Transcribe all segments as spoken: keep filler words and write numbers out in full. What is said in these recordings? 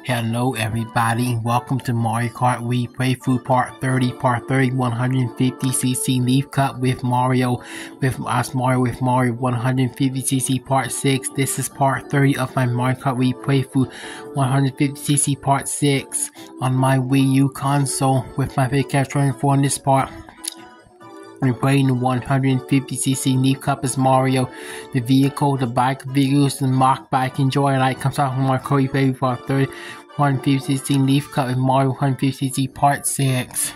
Hello everybody and welcome to Mario Kart Wii playthrough part thirty, part thirty, one hundred fifty c c Leaf Cup with Mario, with us Mario with Mario one hundred fifty c c part six. This is part thirty of my Mario Kart Wii playthrough, one hundred fifty c c part six on my Wii U console with my big cat twenty four in this part. We're playing the one hundred fifty c c Leaf Cup as Mario. The vehicle, the bike, vehicles, the Mach Bike. Enjoy Light comes out from my Cody Baby Part thirty, one hundred fifty c c Leaf Cup with Mario one hundred fifty c c Part six.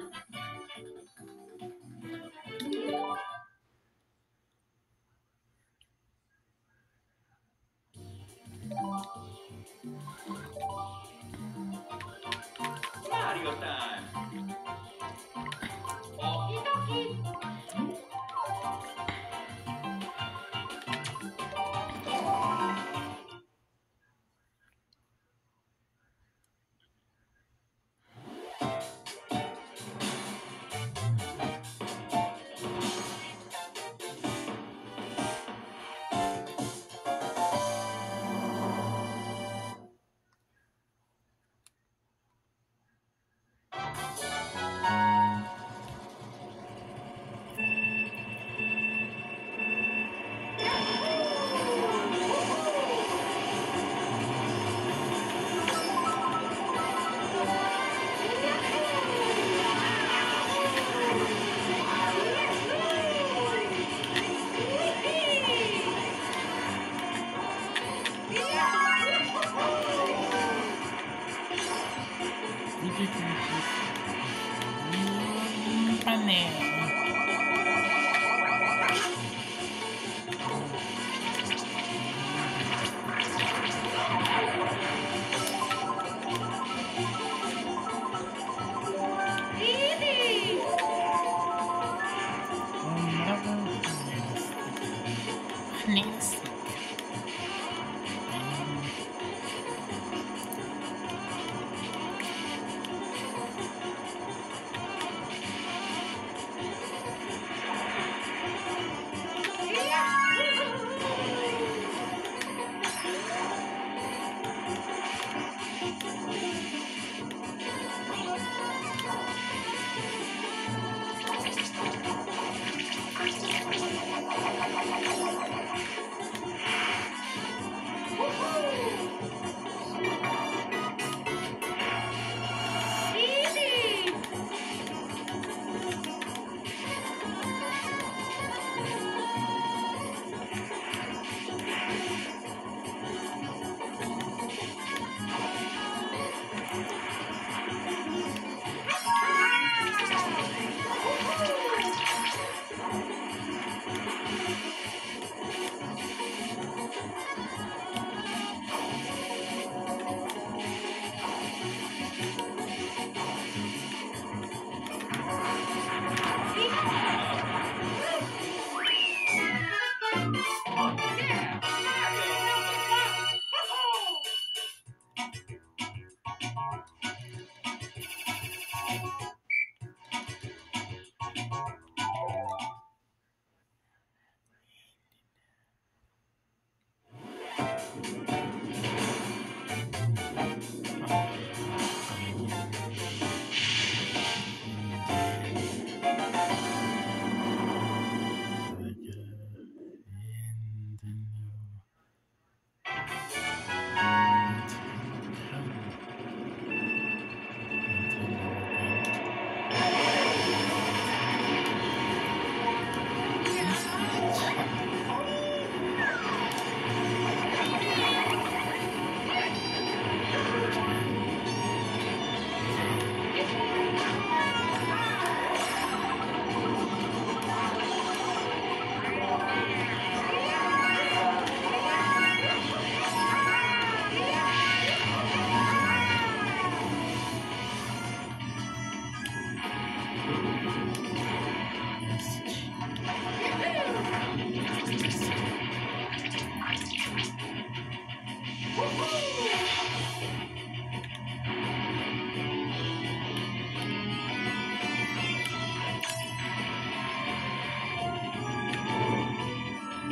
Mario time! Okie dokie! Next.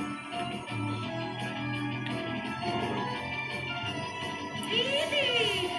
Easy!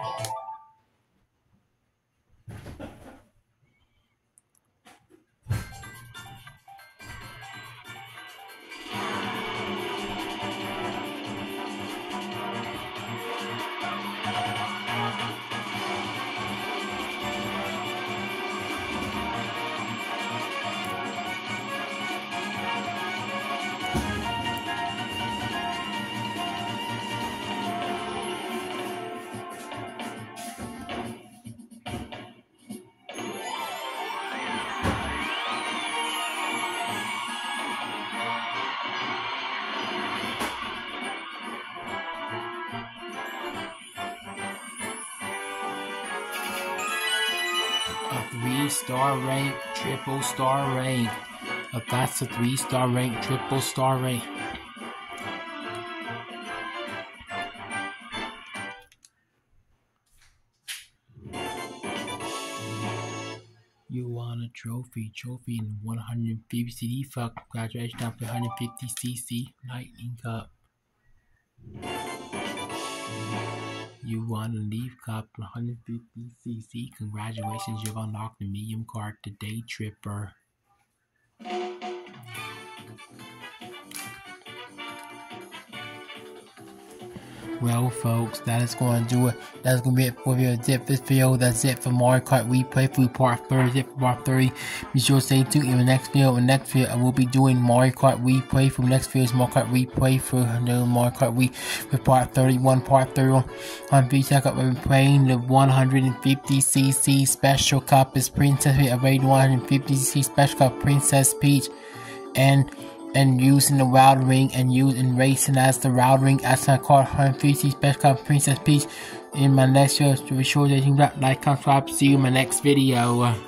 A three-star rank, triple star rank. If that's a three-star rank, triple star rank. You won a trophy, trophy in one hundred fifty C C for graduation of one hundred fifty C C Lightning Cup. You won a Leaf Cup one hundred fifty C C. Congratulations, you've unlocked the medium card, the Day Tripper. Well, folks, that is going to do it. That's going to be it for the zip this video. That's it for Mario Kart Wii Playthrough Part thirty. Zip for Part thirty. Be sure to stay tuned in the next video. In the next video, I will be doing Mario Kart Wii Playthrough. Next video is Mario Kart Wii Playthrough. No Mario Kart Wii with Part thirty-one. Part thirty-one. On V check up, we've been playing the one hundred fifty C C Special Cup is Princess Peach. I rated one hundred fifty C C Special Cup Princess Peach. And and using the Wild Ring and using racing as the Wild Ring as I call one hundred fifty C C Special Cup Princess Peach in my next video. So be sure that you can like, subscribe, see you in my next video.